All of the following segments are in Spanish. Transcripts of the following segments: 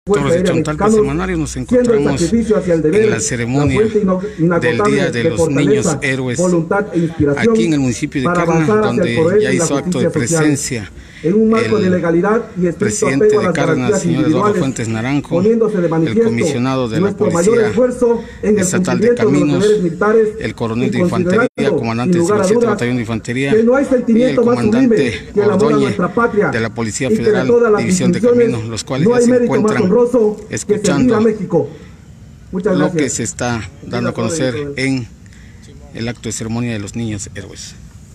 Toros de Chontalpa Semanario. Nos encontramos en la ceremonia del Día de los Niños Héroes aquí en el municipio de Cárdenas, donde ya hizo acto de presencia el presidente de Cárdenas, señor Eduardo Fuentes Naranjo, el comisionado de la Policía Estatal de Caminos, el coronel de Infantería, comandante del 57 Batallón de Infantería, y el comandante Ordóñez de la Policía Federal, División de Caminos, los cuales ya se encuentran escuchando lo que se está dando a conocer en el acto de ceremonia de los niños héroes.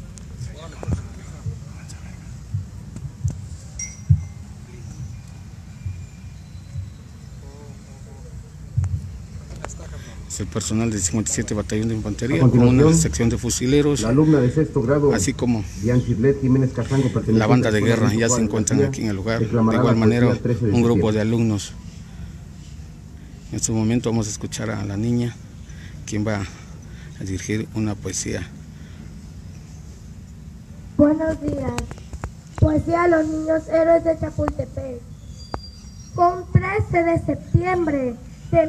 Es el personal del 57 Batallón de Infantería con una sección de fusileros, la alumna de sexto grado, así como Jiménez Casango, la banda de guerra ya se encuentran aquí en el lugar. De igual manera, un grupo de alumnos. En este momento vamos a escuchar a la niña, quien va a dirigir una poesía. Buenos días. Poesía a los niños héroes de Chapultepec. Con 13 de septiembre de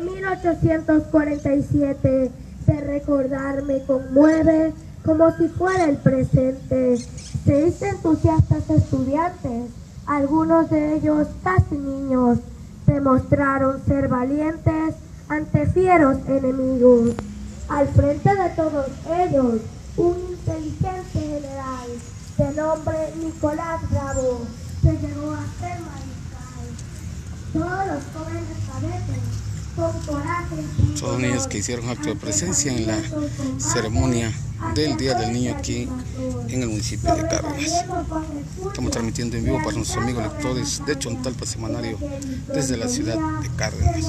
1847, de recordar me conmueve como si fuera el presente. 6 entusiastas estudiantes, algunos de ellos casi niños, demostraron ser valientes ante fieros enemigos. Al frente de todos ellos, un inteligente general de nombre Nicolás Bravo, que llegó a ser mariscal. Todos los jóvenes cadetes, con coraje, son niños que hicieron acto de presencia en la ceremonia del Día del Niño aquí en el municipio de Cárdenas. Estamos transmitiendo en vivo para nuestros amigos lectores de Chontalpa Semanario desde la ciudad de Cárdenas.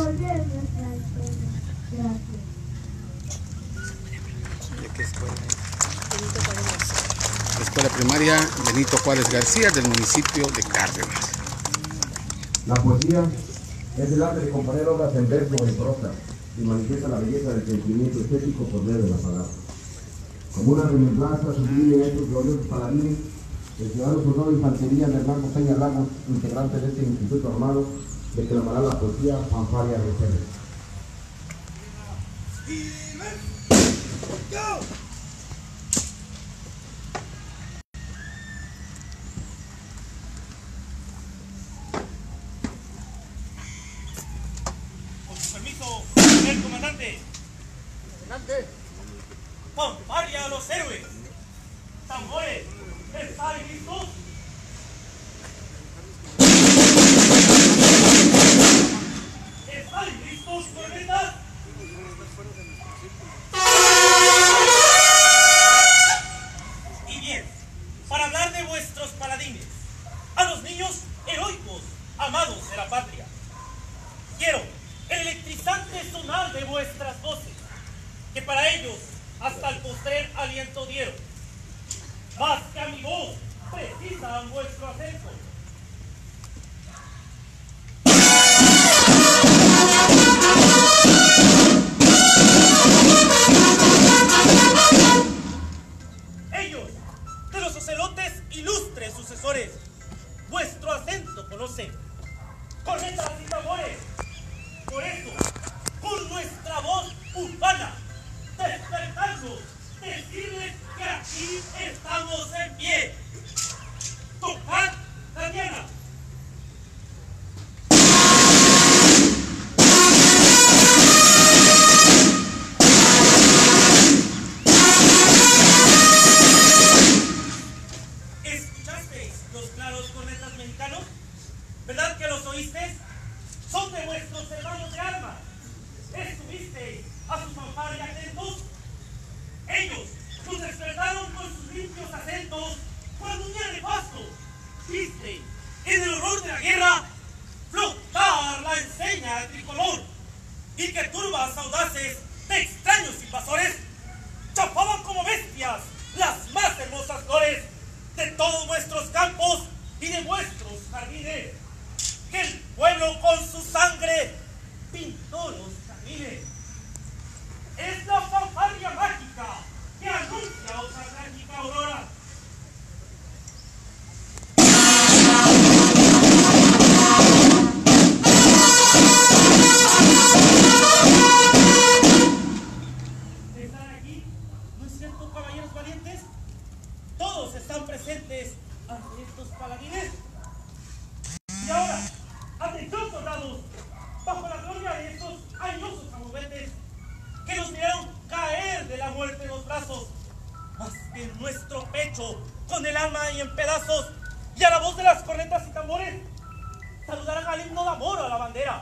La escuela primaria Benito Juárez García del municipio de Cárdenas. La poesía es el arte de componer obras en verso o en prosa y manifiesta la belleza del sentimiento estético por medio de la palabra. Como una remembranza sublime de estos gloriosos paladines, el ciudadano soldado de Infantería Hernando Peña Lagos, integrante de este instituto armado, declamará la poesía Fanfarria de Ceres. El comandante. Adelante. Fanfarria a los héroes. Tambores. ¿Estáis listos? ¿Estáis listos, cornetas? Y bien, para hablar de vuestros paladines, a los niños heroicos, amados de la patria, quiero el electrizante sonar de vuestras voces, que para ellos hasta el postrer aliento dieron. Más que a mi voz precisan vuestro acento. Ellos, de los ocelotes ilustres sucesores, vuestro acento conocen. Cornetas y tambores. Por eso, con nuestra voz urbana, despertarnos, decirles que aquí estamos en pie. Tocad la diana. ¿Escuchasteis los claros cornetas mexicanos? ¿Verdad que los oísteis? Son de vuestros hermanos de armas. ¿Estuvisteis a sus fanfarria atentos? Ellos nos despertaron con sus limpios acentos cuando un día nefasto viste en el horror de la guerra flotar la enseña tricolor, y que turbas audaces de extraños invasores chapaban como bestias las más hermosas flores de todos vuestros campos y de vuestros jardines, que el pueblo con su sangre pintó los jardines. Es la fanfarria mágica que anuncia otra trágica aurora. sentados bajo la gloria de estos añosos amovetes que nos miraron caer de la muerte en los brazos, mas que en nuestro pecho, con el alma y en pedazos, y a la voz de las cornetas y tambores, saludarán al himno de amor a la bandera.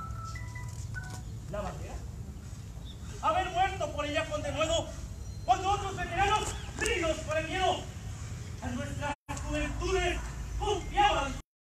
¿La bandera? Haber muerto por ella con denuedo, cuando otros veteranos, fríos por el miedo, a nuestras juventudes confiaban.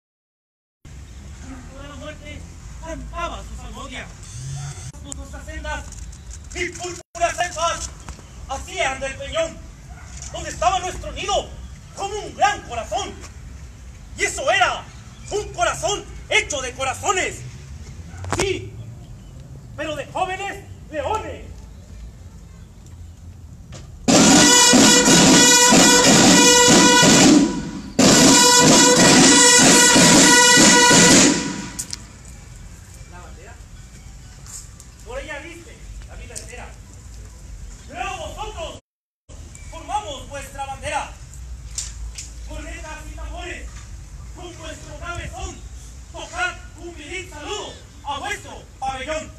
Toda la muerte cantaba su salmodia. Nuestras sendas y púrpuras selvas hacían del peñón, donde estaba nuestro nido, como un gran corazón. Y eso era un corazón hecho de corazones. Sí, pero de jóvenes leones. La bandera, por ella viste la vida entera. Luego vosotros formamos vuestra bandera. Cornetas y tambores, con vuestro grave son, tocad un viril saludo a vuestro pabellón.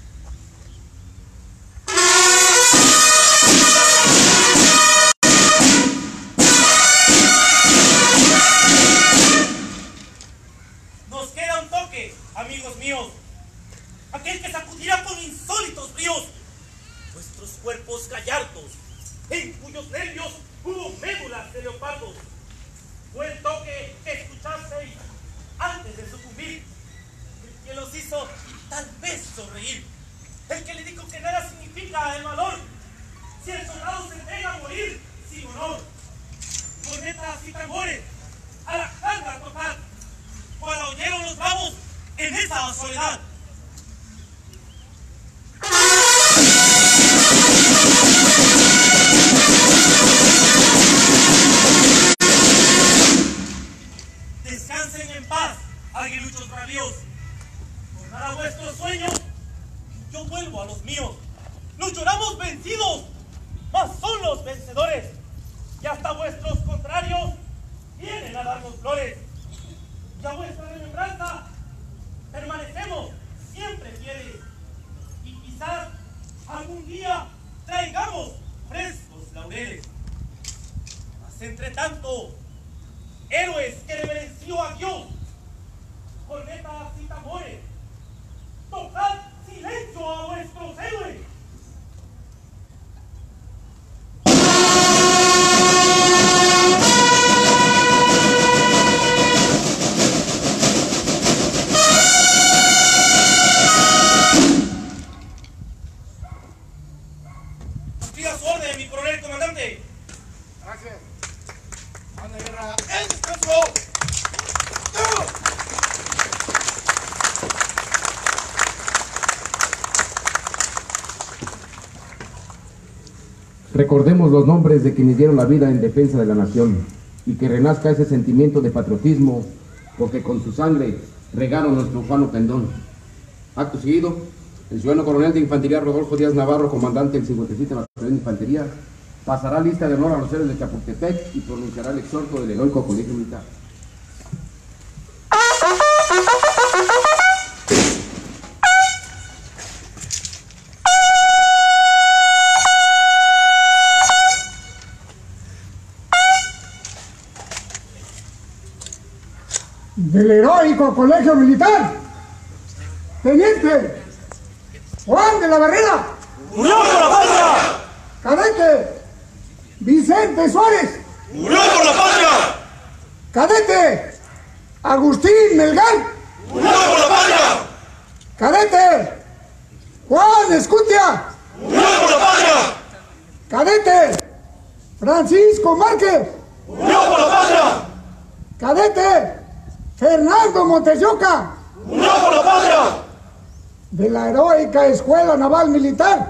Nos queda un toque, amigos míos, aquel que sacudirá con insólitos bríos vuestros cuerpos gallardos, en cuyos nervios hubo médulas de leopardos. Fue el toque que escuchasteis antes de sucumbir, el que los hizo tal vez sonreír, el que le dijo que nada significa el valor si el soldado se entrega a morir sin honor. Cornetas y tambores, a la carga total, cuando oyeron los bravos en esa soledad. Descansen en paz, aguiluchos bravíos. Tornar a vuestros sueños, yo vuelvo a los míos. Nos lloramos vencidos, mas son los vencedores. Y hasta vuestros contrarios vienen a darnos flores. Y a vuestra remembranza permanecemos siempre fieles. Y quizás algún día traigamos frescos laureles. Mas entre tanto, héroes que reverenció a Dios, cornetas y tambores, tocad silencio a vuestros héroes. Siga su orden, mi coronel comandante. Gracias. Anda, guerra. ¡El descanso! Recordemos los nombres de quienes dieron la vida en defensa de la nación y que renazca ese sentimiento de patriotismo porque con su sangre regaron nuestro ufano pendón. Acto seguido, el ciudadano coronel de infantería Rodolfo Díaz Navarro, comandante del 57 Batallón de Infantería, pasará lista de honor a los héroes de Chapultepec y pronunciará el exhorto del heroico Colegio Militar. Del heroico Colegio Militar, Teniente Juan de la Barrera. ¡Murió por la patria! Cadete Vicente Suárez. ¡Murió por la patria! Cadete Agustín Melgar. ¡Murió por la patria! Cadete Juan Escutia. ¡Murió por la patria! Cadete Francisco Márquez. ¡Murió por la patria! Cadete Fernando Montesioca. ¡Murió por la patria! De la heroica Escuela Naval Militar,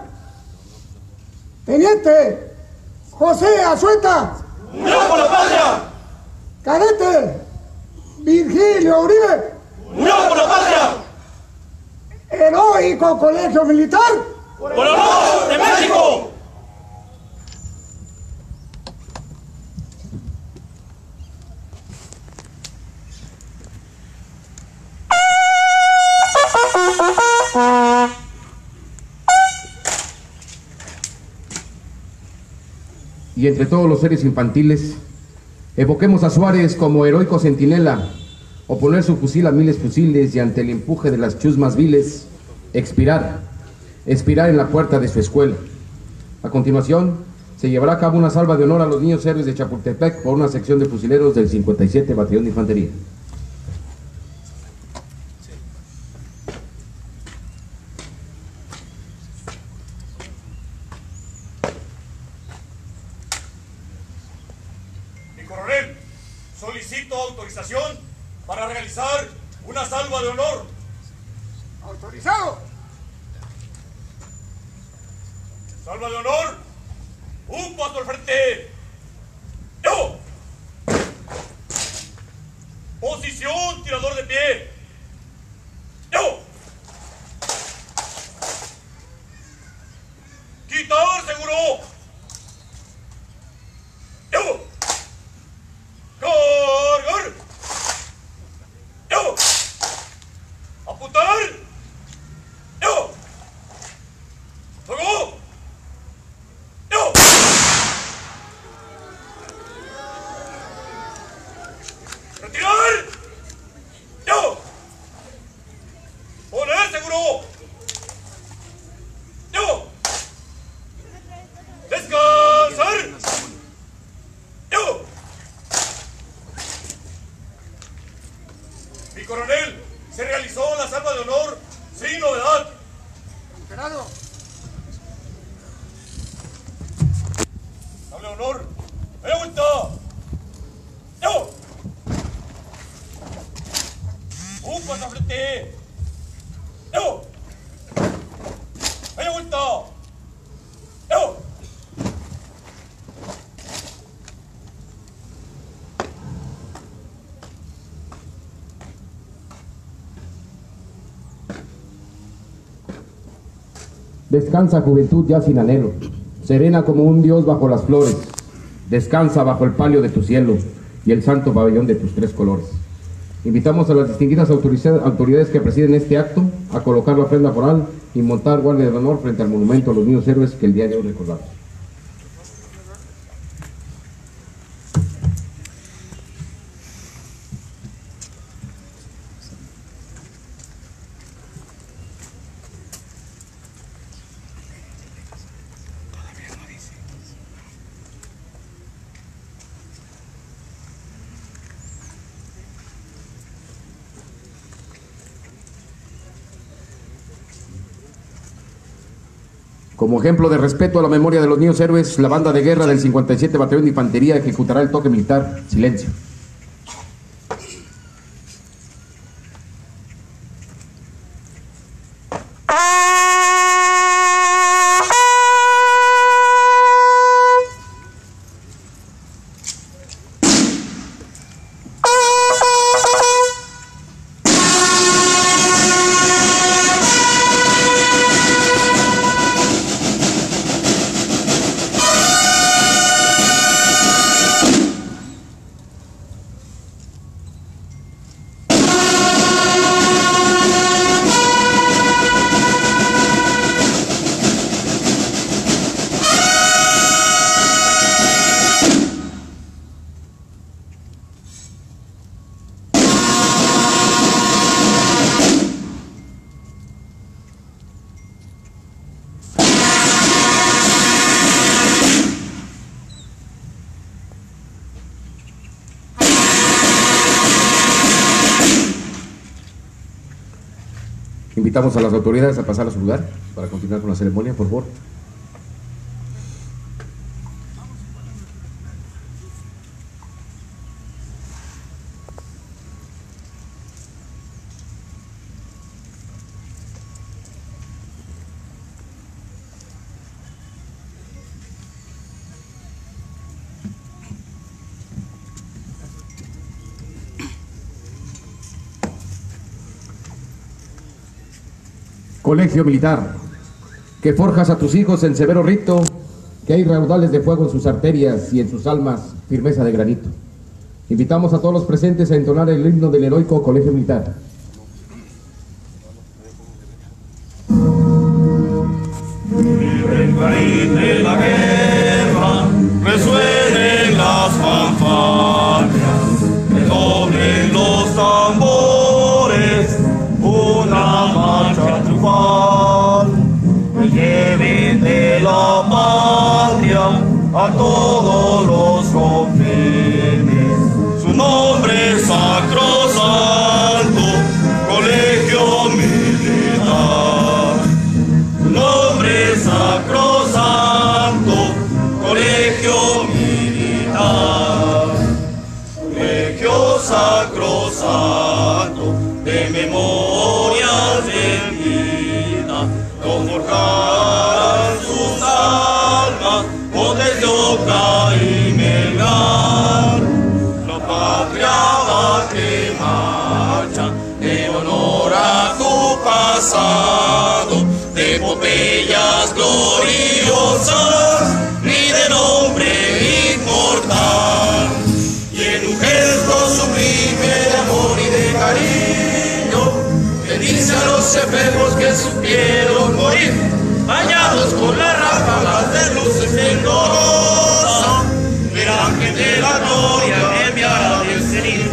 Teniente José Azueta. ¡Murió por la patria! Cadete Virgilio Uribe. ¡Murió por la patria! Heroico Colegio Militar, ¡Por el honor de México! y entre todos los seres infantiles, evoquemos a Suárez como heroico centinela, oponer su fusil a miles fusiles y ante el empuje de las chusmas viles, expirar en la puerta de su escuela. A continuación, se llevará a cabo una salva de honor a los niños héroes de Chapultepec por una sección de fusileros del 57 Batallón de Infantería. Mi coronel, solicito autorización para realizar una salva de honor. ¡Autorizado! Salva de honor. Un paso al frente. ¡Yo! Posición, tirador de pie. ¡Yo! Quitar seguro. ¡Yo! Cargar. ¡Yo! Apuntar. ¡Yo! ¡Fuego! ¡Yo! ¡Retirar! ¡Yo! ¡Poner seguro! ¡Yo! ¡Descansar! ¡Yo! Mi coronel, se realizó la salva de honor sin novedad. Enterado. Sable de honor. ¡Media vuelta! ¡Yo! ¡Un paso al frente! ¡Yo! ¡Media vuelta! ¡Yo! Descansa, juventud ya sin anhelo, serena como un dios bajo las flores. Descansa bajo el palio de tu cielo y el santo pabellón de tus tres colores. Invitamos a las distinguidas autoridades que presiden este acto a colocar la ofrenda floral y montar guardia de honor frente al monumento a los niños héroes que el día de hoy recordamos. Como ejemplo de respeto a la memoria de los niños héroes, la banda de guerra del 57 Batallón de Infantería ejecutará el toque militar. Silencio. Invitamos a las autoridades a pasar a su lugar para continuar con la ceremonia, por favor. Colegio Militar, que forjas a tus hijos en severo rito, que hay raudales de fuego en sus arterias y en sus almas firmeza de granito. Invitamos a todos los presentes a entonar el himno del heroico Colegio Militar. Libre el país de la guerra, resuelve cantarán sus almas, botes de Oca y Melgar. La patria va que marcha, en honor a tu pasado, de epopeyas gloriosas, ni de nombre inmortal. Y en un gesto sublime de amor y de cariño, bendice a los efebos que supieron morir, bañados con las ráfagas de luz esplendorosa, el ángel de la gloria enviará del cenit.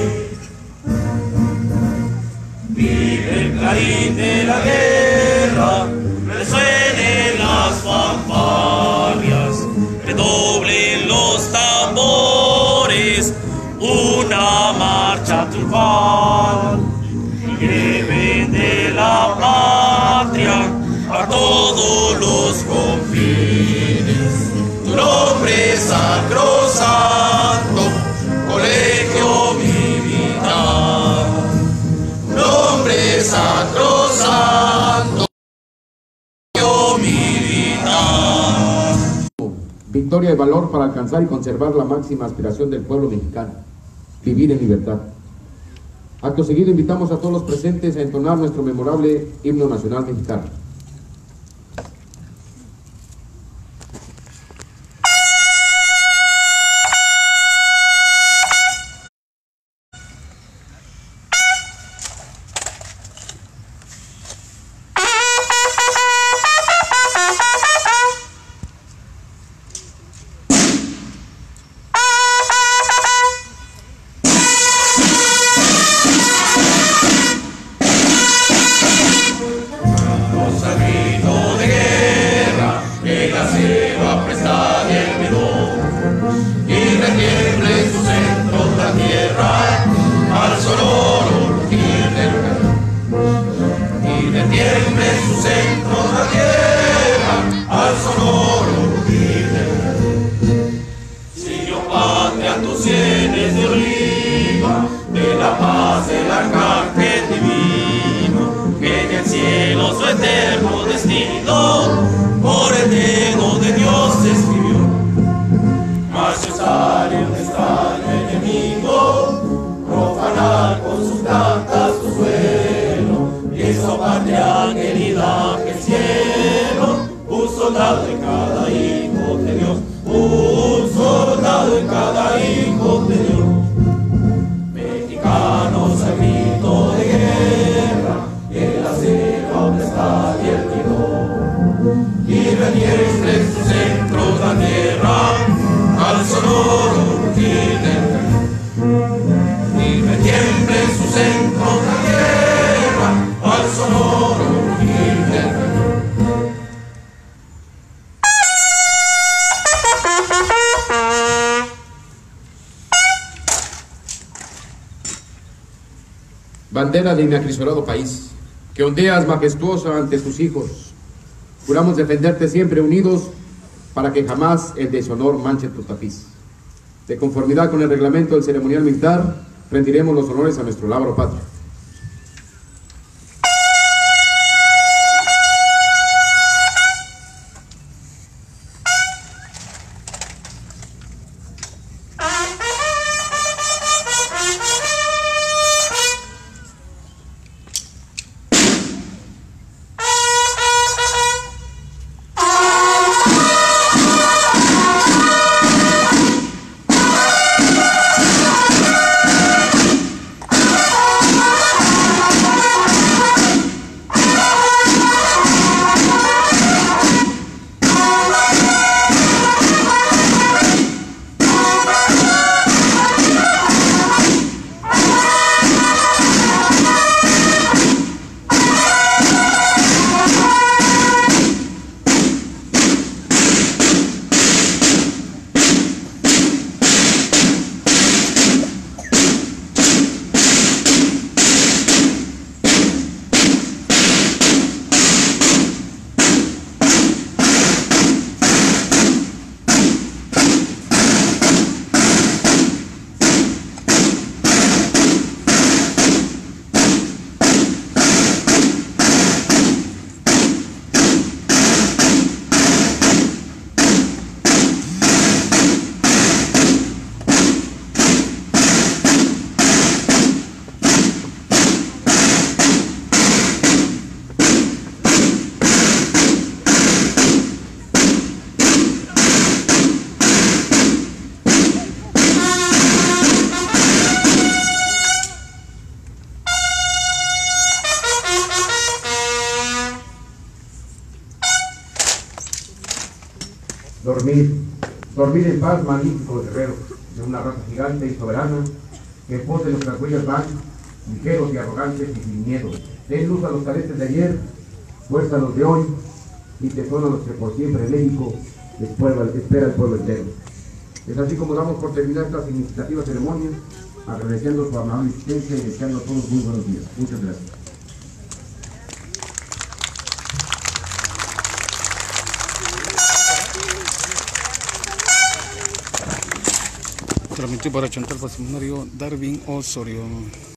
Vive el clarín de la guerra, resuenen las fanfarrias, redoblen los tambores, una marcha triunfal, y lleven de la patria a todos los confines tu nombre sacrosanto, colegio militar. Nombre sacrosanto, colegio militar. Victoria y valor para alcanzar y conservar la máxima aspiración del pueblo mexicano: vivir en libertad. Acto seguido invitamos a todos los presentes a entonar nuestro memorable himno nacional mexicano. Bandera de mi acrisolado país, que ondeas majestuosa ante tus hijos, juramos defenderte siempre unidos para que jamás el deshonor manche tu tapiz. De conformidad con el reglamento del ceremonial militar, rendiremos los honores a nuestro lábaro patrio. Dormir en paz, magnífico guerrero, de una raza gigante y soberana, que en pos de nuestras huellas van, ligeros y arrogantes y sin miedo. Den luz a los cadetes de ayer, fuerza a los de hoy, y tesoro a los que por siempre en México espera el pueblo entero. Es así como damos por terminar esta significativa ceremonia, agradeciendo su amable asistencia y deseando a todos muy buenos días. Muchas gracias. Transmitido para Chantalpa Seminario, Darwin Osorio.